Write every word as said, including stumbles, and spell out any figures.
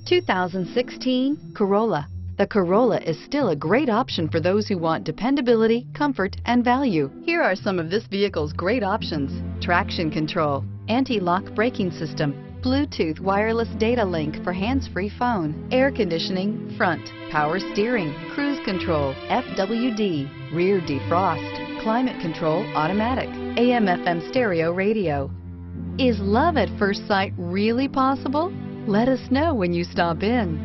two thousand sixteen Corolla. The Corolla is still a great option for those who want dependability, comfort, and value. Here are some of this vehicle's great options: traction control, anti-lock braking system, Bluetooth wireless data link for hands-free phone, air conditioning, front, power steering, cruise control, F W D, rear defrost, climate control automatic, A M F M stereo radio. Is love at first sight really possible? Let us know when you stop in.